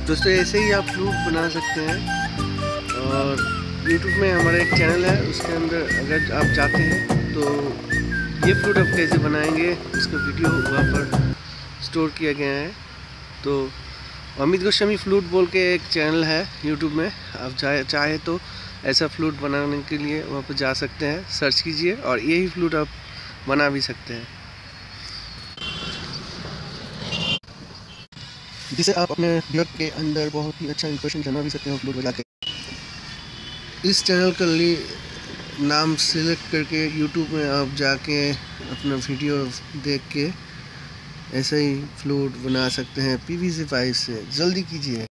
दोस्तों ऐसे ही आप फ्लूट बना सकते हैं। और YouTube में हमारा एक चैनल है, उसके अंदर अगर आप चाहते हैं तो ये फ्लूट आप कैसे बनाएंगे उसका वीडियो वहाँ पर स्टोर किया गया है। तो अमित गोस्वामी फ्लूट बोल के एक चैनल है YouTube में, आप चाहे तो ऐसा फ्लूट बनाने के लिए वहाँ पर जा सकते हैं, सर्च कीजिए और यही फ्लूट आप बना भी सकते हैं, जिसे आप अपने घर के अंदर बहुत ही अच्छा इंप्रेशन बना भी सकते हैं फ्लूट बजा के। इस चैनल का नाम सिलेक्ट करके YouTube में आप जाके अपना वीडियो देख के ऐसे ही फ्लूट बना सकते हैं PVC पाइप से। जल्दी कीजिए।